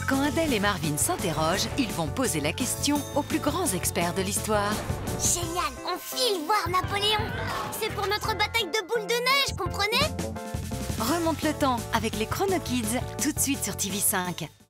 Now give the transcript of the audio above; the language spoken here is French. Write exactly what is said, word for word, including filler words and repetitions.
Quand Adèle et Marvin s'interrogent, ils vont poser la question aux plus grands experts de l'histoire. Génial, on file voir Napoléon. C'est pour notre bataille de boules de neige, comprenez? Remonte le temps avec les Chrono Kids, tout de suite sur T V cinq.